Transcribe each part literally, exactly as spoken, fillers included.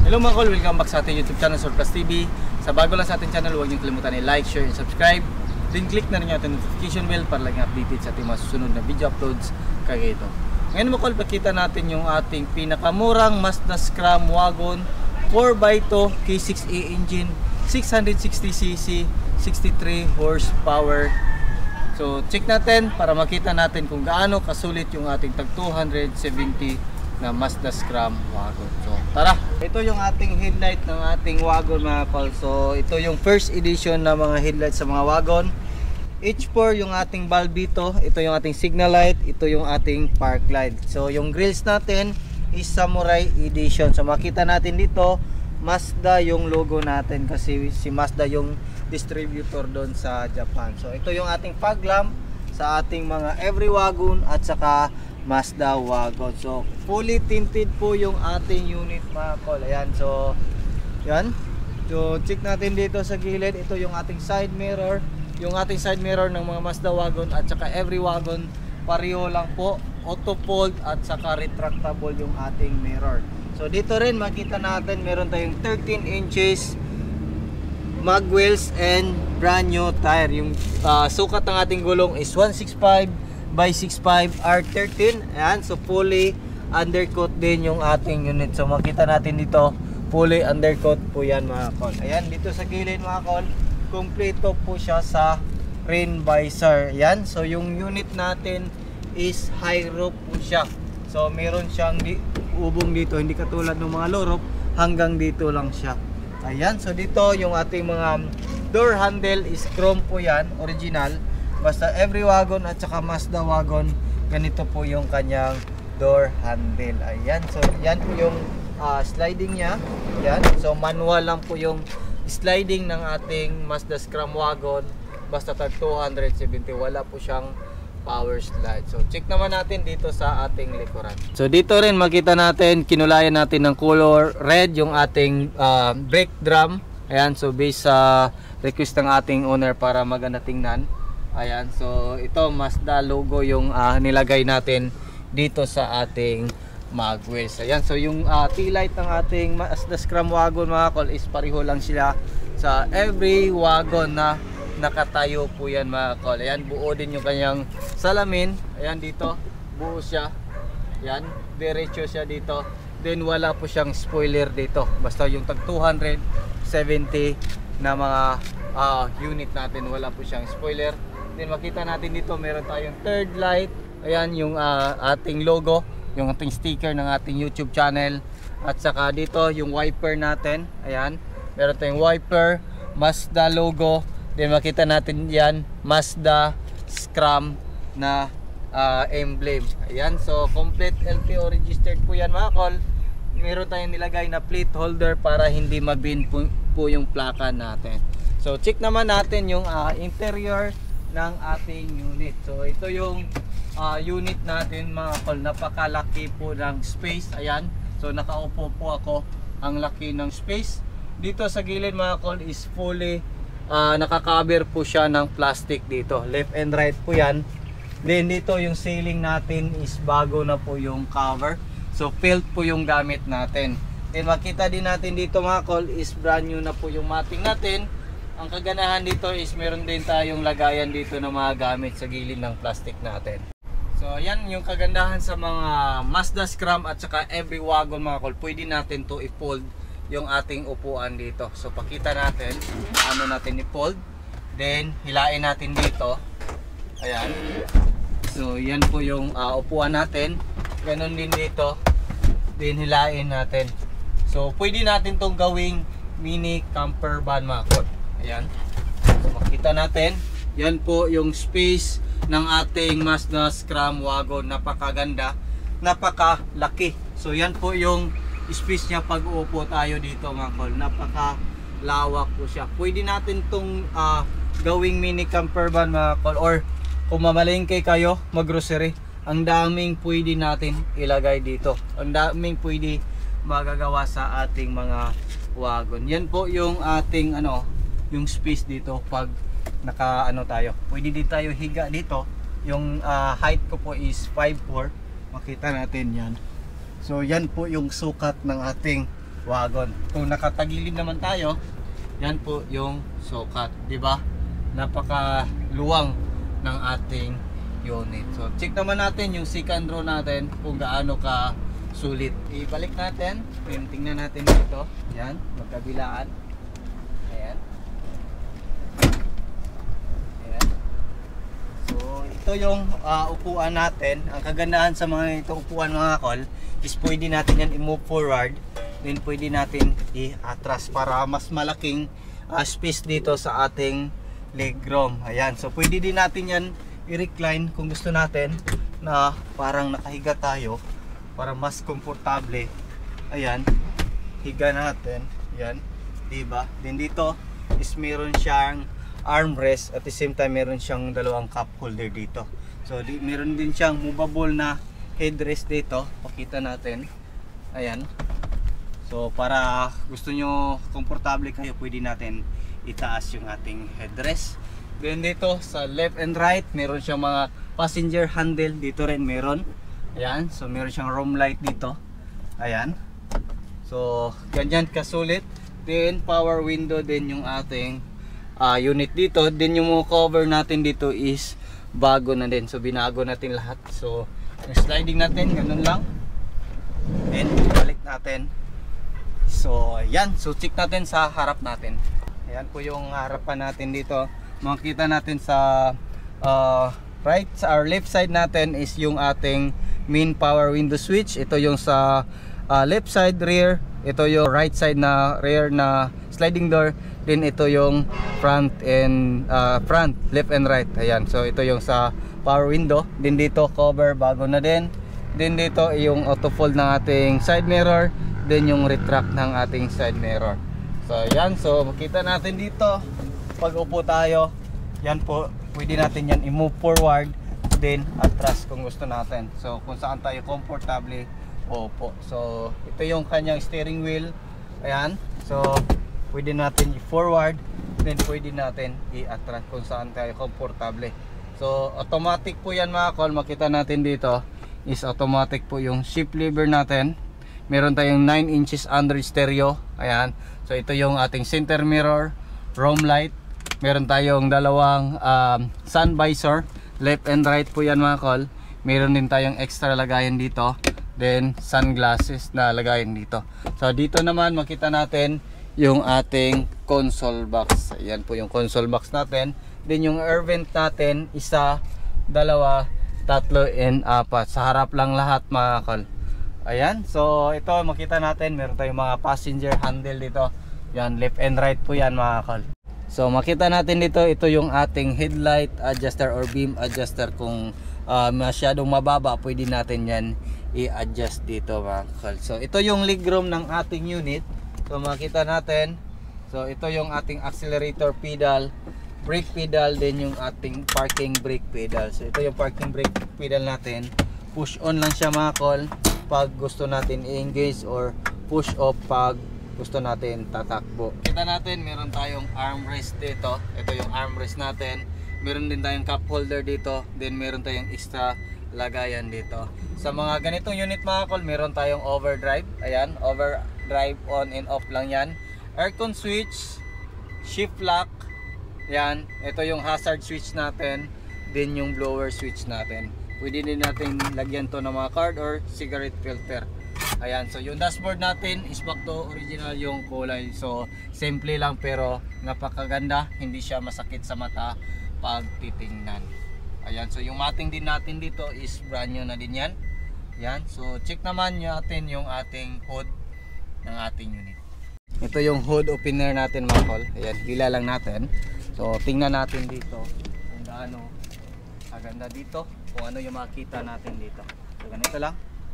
Hello mga kol, welcome back sa ating YouTube channel, Swordcast T V. Sa bago lang sa ating channel, huwag niyo kalimutan i-like, share, and subscribe. Then click na rin yung ating notification bell para laging updated sa ating mga susunod na video uploads kagaya ito. Ngayon mga kol, pakita natin yung ating pinakamurang Mazda Scram Wagon four by two K six A engine, six hundred sixty c c, sixty-three horsepower. So check natin para makita natin kung gaano kasulit yung ating tag two hundred seventy na Mazda Scram Wagon. So tara, ito yung ating headlight ng ating wagon mga kol. So ito yung first edition na mga headlight sa mga wagon. H four yung ating bulb dito, ito yung ating signal light, ito yung ating park light. So yung grills natin is Samurai edition. So makita natin dito Mazda yung logo natin kasi si Mazda yung distributor doon sa Japan. So ito yung ating fog lamp sa ating mga every wagon at saka Mazda wagon. So fully tinted po yung ating unit mga kol. Ayan, so yan. So check natin dito sa gilid, ito yung ating side mirror. Yung ating side mirror ng mga Mazda wagon at saka every wagon pareho lang po, auto fold at saka retractable yung ating mirror. So dito rin makita natin meron tayong thirteen inches mag wheels and brand new tire. Yung uh, sukat ng ating gulong is one sixty-five by sixty-five R thirteen. Ayan, so fully undercoat din yung ating unit. So makita natin dito fully undercoat po yan mga kol. Ayan, dito sa gilid mga kol, kompleto po siya sa rain visor. Ayan, so yung unit natin is high roof po siya. So meron siyang di, ubong dito, hindi katulad ng mga low roof, hanggang dito lang siya. Ayan, so dito yung ating mga door handle is chrome po yan, original. Basta every wagon at saka Mazda wagon, ganito po yung kanyang door handle. Ayan, so yan po yung uh, sliding niya. Ayan, so manual lang po yung sliding ng ating Mazda Scram Wagon. Basta tag two hundred seventy, wala po siyang power slide. So check naman natin dito sa ating likuran. So dito rin makita natin, kinulayan natin ng color red yung ating uh, brake drum. Ayan, so based sa request ng ating owner para maganda tingnan. Ayan, so ito Mazda logo yung uh, nilagay natin dito sa ating mag wheels. Ayan, so yung uh, taillight ng ating Mazda Scram Wagon mga kol is pareho lang sila sa every wagon na nakatayo po yan mga kol. Ayan, buo din yung kanyang salamin. Ayan, dito buo siya. Ayan, diretso siya dito. Then wala po siyang spoiler dito. Basta yung tag two hundred seventy na mga uh, unit natin, wala po siyang spoiler. Then makita natin dito meron tayong third light. Ayan yung uh, ating logo, yung ating sticker ng ating YouTube channel. At saka dito yung wiper natin. Ayan, meron tayong wiper, Mazda logo. Then makita natin yan Mazda Scram na uh, emblem. Ayan, so complete L T O registered po yan mga kol. Meron tayong nilagay na plate holder para hindi mabin po, po yung plaka natin. So check naman natin yung uh, interior ng ating unit. So ito yung uh, unit natin mga kol, napakalaki po ng space. Ayan, so nakaupo po ako, ang laki ng space. Dito sa gilid mga kol is fully uh, nakaka-cover po siya ng plastic dito, left and right po yan. Then dito yung ceiling natin is bago na po yung cover, so felt po yung gamit natin. Then makita din natin dito mga kol is brand new na po yung matting natin. Ang kaganahan dito is meron din tayong lagayan dito ng mga gamit sa gilid ng plastic natin. So yan yung kagandahan sa mga Mazda Scram at saka every wagon mga kol. Pwede natin to i-fold yung ating upuan dito. So pakita natin ano natin i-fold. Then hilain natin dito. Ayan. So yan po yung uh, upuan natin. Ganon din dito. Then hilain natin. So pwede natin tong gawing mini camper van mga kol. Ayan, so makita natin, yan po yung space ng ating Mazda Scram Wagon. Napakaganda, napakalaki. So yan po yung space niya pag uupo tayo dito mga kol. Napakalawak po siya. Pwede natin tong uh, gawing mini camper van mga kol, or kung mamalengke kayo mag-grocery, ang daming pwede natin ilagay dito. Ang daming pwede magagawa sa ating mga wagon. Yan po yung ating ano, yung space dito pag naka ano tayo. Pwede din tayo higa dito. Yung uh, height ko po is five four. Makita natin yan. So yan po yung sukat ng ating wagon. Kung nakatagilid naman tayo, yan po yung sukat, di ba? Napakaluwang ng ating unit. So check naman natin yung second row natin kung gaano ka sulit. Ibalik natin, tingnan natin dito. Yan, magkabilaan. Ayan. Ayan. So ito yung uh, upuan natin. Ang kagandahan sa mga ito upuan mga kol is pwede natin yan i-move forward, then pwede natin i-atras para mas malaking uh, space dito sa ating legroom. Ayan, so pwede din natin yan i-recline kung gusto natin na parang nakahiga tayo para mas komportable. Ayan, higa natin. Ayan, diba? Then dito is meron siyang armrest at the same time meron siyang dalawang cup holder dito. So di, meron din siyang movable na headrest dito. Pakita natin. Ayan. So para gusto nyo komportable kayo, pwede natin itaas yung ating headrest. Then dito sa left and right meron siyang mga passenger handle. Dito rin meron. Ayan. So meron siyang room light dito. Ayan. So ganyan kasulit. Then power window din yung ating uh, unit dito. Then yung cover natin dito is bago na din. So binago natin lahat. So yung sliding natin ganun lang. Then balik natin. So yan. So check natin sa harap natin. Ayan po yung harapan natin dito. Makikita natin sa uh, right sa our left side natin is yung ating main power window switch. Ito yung sa uh, left side rear. Ito yung right side na rear na sliding door. Then ito yung front and uh, front, left and right. Ayan. So ito yung sa power window. Then dito cover bago na din. Then dito yung auto fold ng ating side mirror. Then yung retract ng ating side mirror. So ayan. So makita natin dito pag upo tayo, yan po, pwede natin yan i-move forward, then atras kung gusto natin. So kung saan tayo komportable upo. So ito yung kanyang steering wheel. Ayan. So pwede natin i-forward, then pwede natin i-atras kung saan tayo komportable. So automatic po yan mga kol. Makita natin dito is automatic po yung shift lever natin. Meron tayong nine inches Android stereo. Ayan. So ito yung ating center mirror, room light. Meron tayong dalawang um, sun visor, left and right po yan mga kol. Meron din tayong extra lagayan dito, then sunglasses na lagayan dito. So dito naman makita natin yung ating console box. Ayan po yung console box natin. Then yung air vent natin, isa, dalawa, tatlo, and apat. Sa harap lang lahat mga kol. Ayan, so ito makita natin meron tayong mga passenger handle dito. Yan, left and right po yan mga kol. So makita natin dito, ito yung ating headlight adjuster or beam adjuster. Kung uh, masyadong mababa, pwede natin yan i-adjust dito mga kol. So ito yung legroom ng ating unit. So makita natin, so ito yung ating accelerator pedal, brake pedal, then yung ating parking brake pedal. So ito yung parking brake pedal natin. Push on lang siya mga kol pag gusto natin i-engage, or push off pag gusto natin tatakbo. Kita natin meron tayong armrest dito. Ito yung armrest natin. Meron din tayong cup holder dito. Then meron tayong extra lagayan dito. Sa mga ganitong unit mga kol, meron tayong overdrive. Ayan, overdrive on and off lang yan. Aircon switch, shift lock. Yan, ito yung hazard switch natin. Then yung blower switch natin. Pwede din natin lagyan to ng mga card or cigarette filter. Ayan, so yung dashboard natin is back to original yung kulay. So simple lang pero napakaganda, hindi siya masakit sa mata pag titingnan. Ayan, so yung mating din natin dito is brand new na din yan. Ayan, so check naman natin yung ating hood ng ating unit. Ito yung hood opener natin mga kol. Ayan, hila lang natin. So tingnan natin dito kung gaano kaganda dito, kung ano yung makita natin dito. So ganito lang.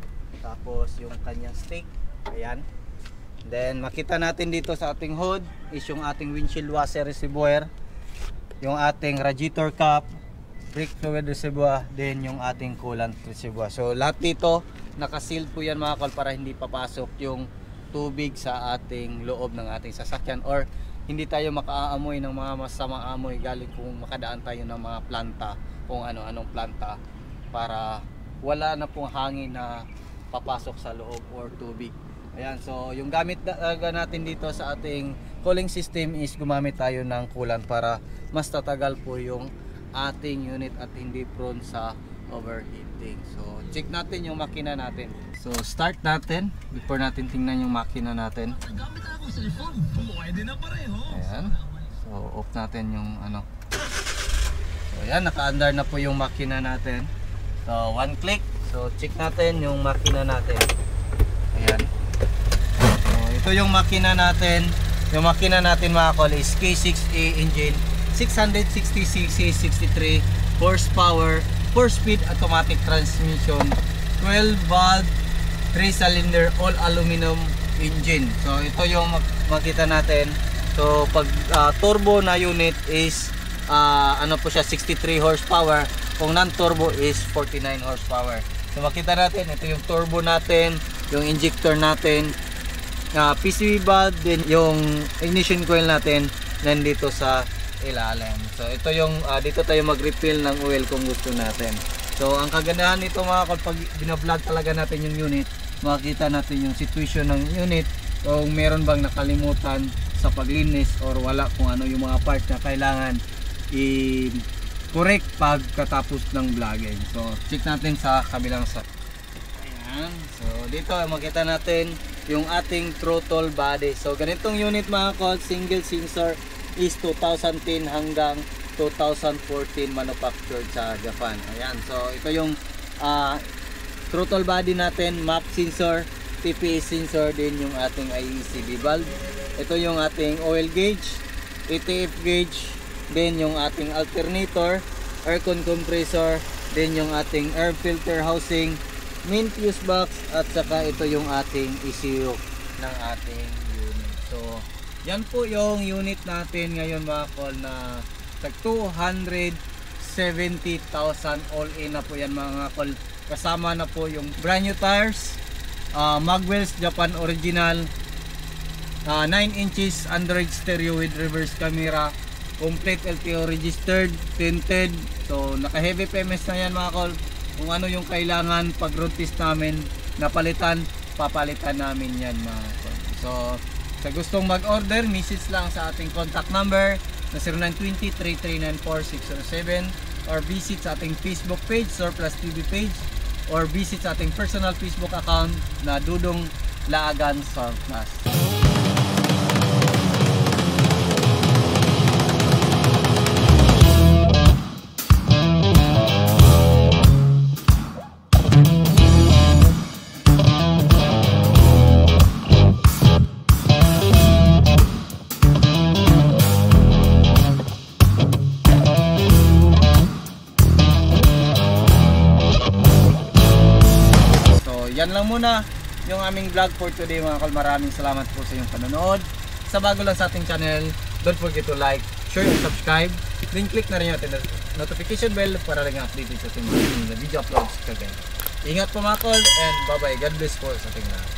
Tapos yung kanyang stick, ayan. Then makita natin dito sa ating hood is yung ating windshield washer reservoir, yung ating radiator cap, brake fluid reservoir, then yung ating coolant reservoir. So lahat dito naka-seal po yan mga kol para hindi papasok yung tubig sa ating loob ng ating sasakyan, or hindi tayo makaamoy ng mga masamang amoy galing kung makadaan tayo ng mga planta, kung ano-anong planta, para wala na pong hangin na papasok sa loob or tubig. Ayan, so yung gamit talaga natin dito sa ating cooling system is gumamit tayo ng coolant para mas tatagal po yung ating unit at hindi prone sa overheating. So check natin yung makina natin. So start natin before natin tingnan yung makina natin. Ayan. So off natin yung ano. So ayan, naka-under na po yung makina natin. So one click. So check natin yung makina natin. Ayan. So ito yung makina natin. Yung makina natin mga kol is K six A engine, six hundred sixty c c, sixty-three horsepower, four speed automatic transmission, twelve valve, three cylinder, all aluminum engine. So ito yung makita natin. So pag uh, turbo na unit is uh, ano po siya, sixty-three horsepower. Kung non-turbo is forty-nine horsepower. So makita natin, ito yung turbo natin, yung injector natin, uh, P C V valve, din yung ignition coil natin nandito sa ilalim. So ito yung uh, dito tayo mag-refill ng oil kung gusto natin. So ang kagandahan nito mga kol, pag bina-vlog talaga natin yung unit, makikita natin yung situation ng unit, kung meron bang nakalimutan sa paglinis or wala, kung ano yung mga parts na kailangan i-correct pagkatapos ng vlogging. So check natin sa kabilang sa. Ayan. So dito makita natin yung ating throttle body. So ganitong unit mga kol, single sensor, is two thousand ten hanggang two thousand fourteen manufactured sa Japan. Ayan. So ito yung uh, throttle body natin, map sensor, T P S sensor, din yung ating I E C B valve. Ito yung ating oil gauge, A T F gauge, din yung ating alternator, aircon compressor, din yung ating air filter housing, main fuse box, at saka ito yung ating E C U ng ating unit. So yan po yung unit natin ngayon mga kol, na tag two hundred seventy thousand all in na po yan mga kol. Kasama na po yung brand new tires, uh, Magwells Japan original, uh, nine inches Android stereo with reverse camera, complete L T O registered, tinted. So naka heavy P M S na yan mga kol. Kung ano yung kailangan pag road test namin napalitan, papalitan namin yan mga kol. So sa gustong mag-order, message lang sa ating contact number na zero nine two zero, three three nine four, six zero seven, or visit sa ating Facebook page, Surplus T V page, or visit sa ating personal Facebook account na Dudong Laagan Surplus. Yan lang muna yung aming vlog for today mga kol. Maraming salamat po sa inyong panonood. Sa bago lang sa ating channel, don't forget to like, share, and subscribe. Then click na rin yung ating notification bell para lang update sa ating mga video uploads kagaya. Ingat po mga kol, and bye bye. God bless po sa ating lahat.